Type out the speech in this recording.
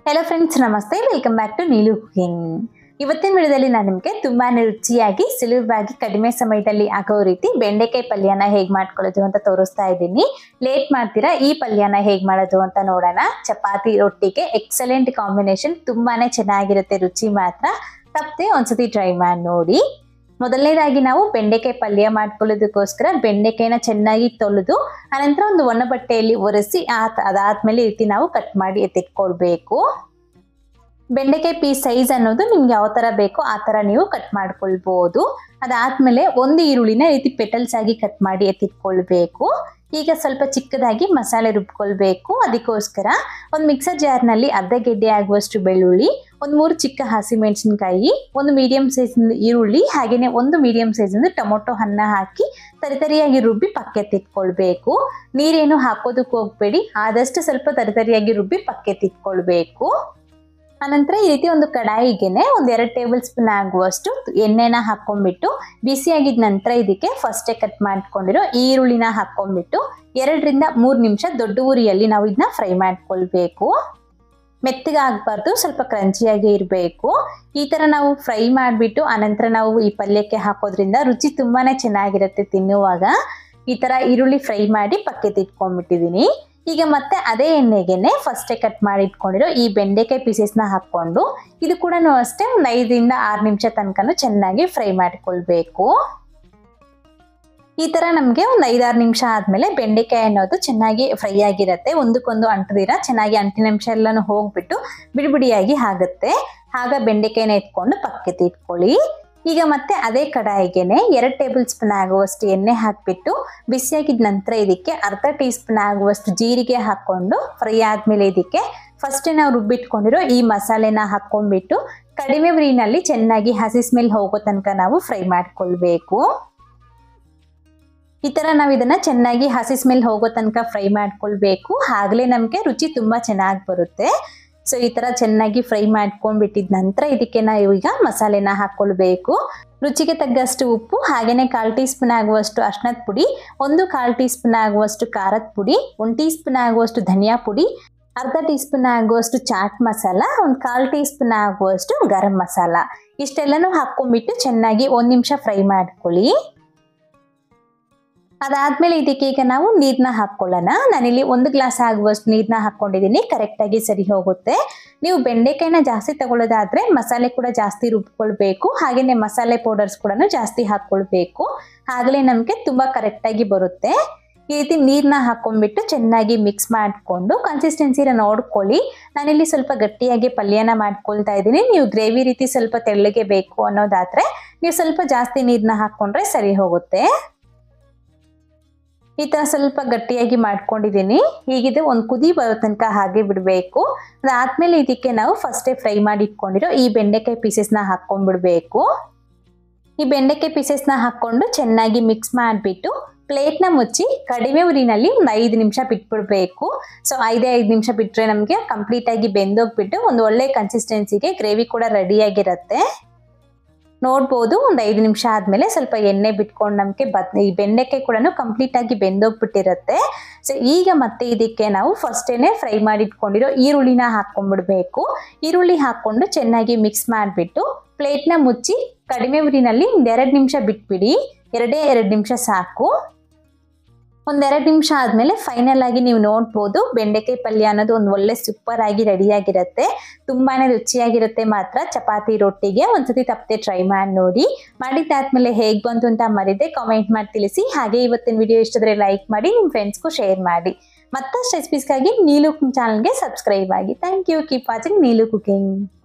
Hello friends नमस्ते welcome back to Neelu cooking. ಇವತ್ತಿನ ವಿಡಿಯೋದಲ್ಲಿ ನಾನು ನಿಮಗೆ ತುಂಬಾನೇ ರುಚಿಯಾಗಿ ಸುಲಭವಾಗಿ ಕಡಿಮೆ ಸಮಯದಲ್ಲಿ ಆಗೋ ರೀತಿ ಬೆಂಡೆಕಾಯಿ ಪಲ್ಯನ ಹೇಗೆ ಮಾಡ್ಕೊಳ್ಳೋದು ಅಂತ ತೋರಿಸ್ತಾ ಇದ್ದೀನಿ। ಲೇಟ್ ಮಾಡ್ತೀರಾ ಈ ಪಲ್ಯನ ಹೇಗೆ ಮಾಡೋದು ಅಂತ ನೋಡೋಣ। ಚಪಾತಿ ರೊಟ್ಟಿಗೆ ಎಕ್ಸಲೆಂಟ್ ಕಾಂಬಿನೇಷನ್, ತುಂಬಾನೇ ಚೆನ್ನಾಗಿರುತ್ತೆ, ರುಚಿ ಮಾತ್ರ ತಪ್ಪದೆ ಒಂದ್ಸತಿ ಟ್ರೈ ಮಾಡಿ ನೋಡಿ। ಮೊದಲನೇದಾಗಿ ನಾವು ಬೆಂಡೆಕಾಯಿ ಪಲ್ಯ ಮಾಡ್ಕೊಳ್ಳೋದಕ್ಕೋಸ್ಕರ ಬೆಂಡೆಕಾಯಿನ ಚೆನ್ನಾಗಿ ತೊಳೆದು ಅನಂತರ ಒಂದು ಒಣ ಬಟ್ಟೆಯಲ್ಲಿ ಒರೆಸಿ ಅದಾದ್ಮೇಲೆ ಈ ರೀತಿ ನಾವು ಕಟ್ ಮಾಡಿ ಎತ್ತಿಟ್ಕೊಳ್ಬೇಕು। ಬೆಂಡೆಕಾಯಿ ಪೀಸ್ ಸೈಜ್ ಅನ್ನೋದು ನಿಮ್ಗೆ ಯಾವ ತರ ಬೇಕೋ ಆ ತರ ನೀವು ಕಟ್ ಮಾಡ್ಕೊಳ್ಬಹುದು। ಅದಾದ್ಮೇಲೆ ಒಂದು ಈರುಳ್ಳಿನ ಈ ರೀತಿ ಪೆಟಲ್ಸ್ ಆಗಿ ಕಟ್ ಮಾಡಿ ಎತ್ತಿಟ್ಕೊಳ್ಬೇಕು। ಈಗ ಸ್ವಲ್ಪ ಚಿಕ್ಕದಾಗಿ ಮಸಾಲೆ ರುಬ್ಕೊಳ್ಬೇಕು। ಅದಕ್ಕೋಸ್ಕರ ಒಂದು ಮಿಕ್ಸರ್ ಜಾರ್ ನಲ್ಲಿ ಅರ್ಧ ಗೆಡ್ಡೆ ಆಗುವಷ್ಟು ಬೆಳ್ಳುಳ್ಳಿ, ಒಂದು 3 ಚಿಕ್ಕ ಹಸಿಮೆಣಸಿನಕಾಯಿ, ಒಂದು ಮೀಡಿಯಂ ಸೈಜ್ ಈರುಳ್ಳಿ, ಹಾಗೇನೆ ಒಂದು ಮೀಡಿಯಂ ಸೈಜ್ ಟೊಮೊಟೊ ಹಣ್ಣ ಹಾಕಿ ತರಿತರಿಯಾಗಿ ರುಬ್ಬಿ ಪಕ್ಕೆತ್ತಿಟ್ಕೊಳ್ಬೇಕು। ನೀರೇನು ಹಾಕೋದಕ್ಕೆ ಹೋಗ್ಬೇಡಿ, ಆದಷ್ಟು ಸ್ವಲ್ಪ ತರಿತರಿಯಾಗಿ ರುಬ್ಬಿ ಪಕ್ಕೆತ್ತಿಟ್ಕೊಳ್ಬೇಕು। ಅನಂತರ ಈ ರೀತಿ ಒಂದು ಕಡಾಯಿಗೆನೆ ಒಂದು 2 ಟೇಬಲ್ ಸ್ಪೂನ್ ಆಗುವಷ್ಟು ಎಣ್ಣೆನ ಹಾಕೊಂಡ್ಬಿಟ್ಟು ಬಿಸಿಯಾಗಿದ ನಂತರ ಇದಕ್ಕೆ ಫಸ್ಟ್ ಕಟ್ ಮಾಡ್ಕೊಂಡಿರೋ ಈರುಳ್ಳಿನ ಹಾಕೊಂಡ್ಬಿಟ್ಟು 2 ರಿಂದ 3 ನಿಮಿಷ ದೊಡ್ಡ ಉರಿಯಲ್ಲಿ ನಾವು ಇದನ್ನ ಫ್ರೈ ಮಾಡ್ಕೊಳ್ಬೇಕು। ಮೆತ್ತಗೆ ಆಗಬಾರ್ದು, ಸ್ವಲ್ಪ ಕ್ರಂಚಿಯಾಗಿ ಇರಬೇಕು। ಈ ತರ ನಾವು ಫ್ರೈ ಮಾಡಿಬಿಟ್ಟು ಅನಂತರ ನಾವು ಈ ಪಲ್ಯಕ್ಕೆ ಹಾಕೋದ್ರಿಂದ ರುಚಿ ತುಂಬಾನೇ ಚೆನ್ನಾಗಿರುತ್ತೆ ತಿನ್ನುವಾಗ। ಈ ತರ ಈರುಳ್ಳಿ ಫ್ರೈ ಮಾಡಿ ಪಕ್ಕೆತ್ತಿಟ್ಕೊಂಡ್ಬಿಟ್ಟಿದ್ದೀನಿ। ಈಗ ಮತ್ತೆ ಅದೇ ಎಣ್ಣೆಗೆನೆ ಫಸ್ಟ್ ಕಟ್ ಮಾಡಿ ಇಟ್ಕೊಂಡಿರೋ ಈ ಬೆಂಡೆಕಾಯಿ ಪೀಸಸ್ ನ ಹಾಕೊಂಡು ಇದು ಕೂಡ ಅಷ್ಟೇ ಒಂದು 5 ರಿಂದ 6 ನಿಮಿಷ ತನಕ ಚೆನ್ನಾಗಿ ಫ್ರೈ ಮಾಡ್ಕೊಳ್ಬೇಕು। ಈ ತರ ನಮಗೆ ಒಂದು 5-6 ನಿಮಿಷ ಆದ್ಮೇಲೆ ಬೆಂಡೆಕಾಯಿ ಅನ್ನೋದು ಚೆನ್ನಾಗಿ ಫ್ರೈ ಆಗಿರುತ್ತೆ, ಒಂದಕ್ಕೊಂದು ಅಂಟದಿರ ಚೆನ್ನಾಗಿ ಅಂಟಿನಂಶ ಎಲ್ಲಾನು ಹೋಗ್ಬಿಟ್ಟು ಬಿಡಿಬಿಡಿಯಾಗಿ ಆಗುತ್ತೆ। ಆಗ ಬೆಂಡೆಕಾಯಿನ ಎತ್ಕೊಂಡು ಪಕ್ಕಕ್ಕೆ ಇಟ್ಕೊಳ್ಳಿ। ಈಗ ಮತ್ತೆ ಅದೇ ಕಡಾಯಿಗೆನೆ 2 ಟೇಬಲ್ ಸ್ಪೂನ್ ಆಗುವಷ್ಟು ಎಣ್ಣೆ ಹಾಕ್ಬಿಟ್ಟು ಬಿಸಿಯಾಗಿದ ನಂತರ ಇದಕ್ಕೆ ಅರ್ಧ ಟೀ ಸ್ಪೂನ್ ಆಗುವಷ್ಟು ಜೀರಿಗೆ ಹಾಕೊಂಡು ಫ್ರೈ ಆದ್ಮೇಲೆ ಇದಕ್ಕೆ ಫಸ್ಟ್ ನಾವು ರುಬ್ಬಿಟ್ಕೊಂಡಿರೋ ಈ ಮಸಾಲೆನ ಹಾಕೊಂಡ್ಬಿಟ್ಟು ಕಡಿಮೆ ಉರಿನಲ್ಲಿ ಚೆನ್ನಾಗಿ ಹಸಿ ಸ್ಮೆಲ್ ಹೋಗೋ ತನಕ ನಾವು ಫ್ರೈ ಮಾಡ್ಕೊಳ್ಬೇಕು। ಈ ತರ ನಾವು ಇದನ್ನ ಚೆನ್ನಾಗಿ ಹಸಿ ಸ್ಮೆಲ್ ಹೋಗೋ ತನಕ ಫ್ರೈ ಮಾಡ್ಕೊಳ್ಬೇಕು, ಆಗ್ಲೇ ನಮ್ಗೆ ರುಚಿ ತುಂಬಾ ಚೆನ್ನಾಗಿ ಬರುತ್ತೆ। ಸೊ ಈ ತರ ಚೆನ್ನಾಗಿ ಫ್ರೈ ಮಾಡ್ಕೊಂಡ್ಬಿಟ್ಟಿದ ನಂತರ ಇದಕ್ಕೆ ನಾವು ಈಗ ಮಸಾಲೆನ ಹಾಕೊಳ್ಬೇಕು। ರುಚಿಗೆ ತగ్గಷ್ಟು ಉಪ್ಪು, ಹಾಗೇನೆ 1/4 ಟೀ ಸ್ಪೂನ್ ಆಗುವಷ್ಟು ಅರಿಶಿಣದ ಪುಡಿ, 1/4 ಟೀ ಸ್ಪೂನ್ ಆಗುವಷ್ಟು ಖಾರದ ಪುಡಿ, 1 ಟೀ ಸ್ಪೂನ್ ಆಗುವಷ್ಟು ಧನಿಯಾ ಪುಡಿ, ಅರ್ಧ ಟೀ ಸ್ಪೂನ್ ಆಗುವಷ್ಟು ಚಾಟ್ ಮಸಾಲ, 1/4 ಟೀ ಸ್ಪೂನ್ ಆಗುವಷ್ಟು ಗರಂ ಮಸಾಲ, ಇಷ್ಟೆಲ್ಲನೂ ಹಾಕೊಂಡ್ಬಿಟ್ಟು ಚೆನ್ನಾಗಿ 1 ನಿಮಿಷ ಫ್ರೈ ಮಾಡ್ಕೊಳ್ಳಿ। ಅದಾದ್ಮೇಲೆ ಇದಕ್ಕೆ ಈಗ ನಾವು ನೀರ್ನ ಹಾಕೊಳ್ಳೋಣ। ನಾನಿಲ್ಲಿ 1 ಗ್ಲಾಸ್ ಆಗುವಷ್ಟು ನೀರ್ನ ಹಾಕೊಂಡಿದ್ದೀನಿ, ಕರೆಕ್ಟ್ ಆಗಿ ಸರಿ ಹೋಗುತ್ತೆ। ನೀವು ಬೆಂಡೆಕಾಯಿನ ಜಾಸ್ತಿ ತಗೊಳ್ಳೋದಾದ್ರೆ ಮಸಾಲೆ ಕೂಡ ಜಾಸ್ತಿ ರುಬ್ಕೊಳ್ಬೇಕು, ಹಾಗೇನೆ ಮಸಾಲೆ ಪೌಡರ್ಸ್ ಕೂಡ ಜಾಸ್ತಿ ಹಾಕೊಳ್ಬೇಕು, ಆಗಲೇ ನಮ್ಗೆ ತುಂಬಾ ಕರೆಕ್ಟ್ ಆಗಿ ಬರುತ್ತೆ। ಈ ರೀತಿ ನೀರ್ನ ಹಾಕೊಂಡ್ಬಿಟ್ಟು ಚೆನ್ನಾಗಿ ಮಿಕ್ಸ್ ಮಾಡ್ಕೊಂಡು ಕನ್ಸಿಸ್ಟೆನ್ಸಿನ ನೋಡ್ಕೊಳ್ಳಿ। ನಾನಿಲ್ಲಿ ಸ್ವಲ್ಪ ಗಟ್ಟಿಯಾಗಿ ಪಲ್ಯನ ಮಾಡ್ಕೊಳ್ತಾ ಇದ್ದೀನಿ, ನೀವು ಗ್ರೇವಿ ರೀತಿ ಸ್ವಲ್ಪ ತೆಳ್ಳಗೆ ಬೇಕು ಅನ್ನೋದಾದ್ರೆ ನೀವು ಸ್ವಲ್ಪ ಜಾಸ್ತಿ ನೀರ್ನ ಹಾಕೊಂಡ್ರೆ ಸರಿ ಹೋಗುತ್ತೆ। ಈ ತರ ಸ್ವಲ್ಪ ಗಟ್ಟಿಯಾಗಿ ಮಾಡ್ಕೊಂಡಿದ್ದೀನಿ। ಹೀಗಿದೆ ಒಂದು ಕುದಿ ಬರೋ ತನಕ ಹಾಗೆ ಬಿಡಬೇಕು। ಅದಾದ್ಮೇಲೆ ಇದಕ್ಕೆ ನಾವು ಫಸ್ಟೇ ಫ್ರೈ ಮಾಡಿ ಇಟ್ಕೊಂಡಿರೋ ಈ ಬೆಂಡೆಕಾಯಿ ಪೀಸಸ್ನ ಹಾಕೊಂಡ್ಬಿಡ್ಬೇಕು। ಈ ಬೆಂಡೆಕಾಯಿ ಪೀಸಸ್ನ ಹಾಕೊಂಡು ಚೆನ್ನಾಗಿ ಮಿಕ್ಸ್ ಮಾಡಿಬಿಟ್ಟು ಪ್ಲೇಟ್ನ ಮುಚ್ಚಿ ಕಡಿಮೆ ಉರಿನಲ್ಲಿ ಒಂದು 5 ನಿಮಿಷ ಬಿಟ್ಬಿಡ್ಬೇಕು। ಸೊ 5 ನಿಮಿಷ ಬಿಟ್ಟರೆ ನಮಗೆ ಕಂಪ್ಲೀಟ್ ಆಗಿ ಬೆಂದೋಗ್ಬಿಟ್ಟು ಒಂದು ಒಳ್ಳೆ ಕನ್ಸಿಸ್ಟೆನ್ಸಿಗೆ ಗ್ರೇವಿ ಕೂಡ ರೆಡಿಯಾಗಿರುತ್ತೆ। ನೋಡ್ಬೋದು ಒಂದು 5 ನಿಮಿಷ ಆದ್ಮೇಲೆ ಸ್ವಲ್ಪ ಎಣ್ಣೆ ಬಿಟ್ಕೊಂಡು ನಮಗೆ ಈ ಬೆಂಡೆಕಾಯಿ ಕೂಡ ಕಂಪ್ಲೀಟ್ ಆಗಿ ಬೆಂದೋಗ್ಬಿಟ್ಟಿರುತ್ತೆ। ಸೊ ಈಗ ಮತ್ತೆ ಇದಕ್ಕೆ ನಾವು ಫಸ್ಟೇನೆ ಫ್ರೈ ಮಾಡಿ ಇಟ್ಕೊಂಡಿರೋ ಈರುಳ್ಳಿನ ಹಾಕೊಂಡ್ಬಿಡ್ಬೇಕು। ಈರುಳ್ಳಿ ಹಾಕೊಂಡು ಚೆನ್ನಾಗಿ ಮಿಕ್ಸ್ ಮಾಡಿಬಿಟ್ಟು ಪ್ಲೇಟ್ನ ಮುಚ್ಚಿ ಕಡಿಮೆ ಉರಿನಲ್ಲಿ 2 ನಿಮಿಷ ಬಿಟ್ಬಿಡಿ, 2 ನಿಮಿಷ ಸಾಕು। ಒಂದು 2 ನಿಮಿಷ ಆದ್ಮೇಲೆ ಫೈನಲ್ ಆಗಿ ನೀವು ನೋಡ್ಬೋದು ಬೆಂಡೆಕಾಯಿ ಪಲ್ಯ ಅನ್ನೋದು ಒಂದು ಒಳ್ಳೆ ಸೂಪರ್ ಆಗಿ ರೆಡಿಯಾಗಿರುತ್ತೆ, ತುಂಬಾನೇ ರುಚಿಯಾಗಿರುತ್ತೆ ಮಾತ್ರ। ಚಪಾತಿ ರೊಟ್ಟಿಗೆ ಒಂದ್ಸತಿ ತಪ್ಪದೆ ಟ್ರೈ ಮಾಡಿ ನೋಡಿ, ಮಾಡಿದ್ದಾದ್ಮೇಲೆ ಹೇಗೆ ಬಂತು ಅಂತ ಮರಿದೆ ಕಾಮೆಂಟ್ ಮಾಡಿ ತಿಳಿಸಿ। ಹಾಗೆ ಇವತ್ತಿನ ವಿಡಿಯೋ ಇಷ್ಟಾದ್ರೆ ಲೈಕ್ ಮಾಡಿ, ನಿಮ್ಮ ಫ್ರೆಂಡ್ಸ್ಗೂ ಶೇರ್ ಮಾಡಿ। ಮತ್ತಷ್ಟು ರೆಸಿಪೀಸ್ಗಾಗಿ ನೀಲು ಕುಕಿಂಗ್ ಚಾನಲ್ಗೆ ಸಬ್ಸ್ಕ್ರೈಬ್ ಆಗಿ। Thank you, keep watching Neelu cooking.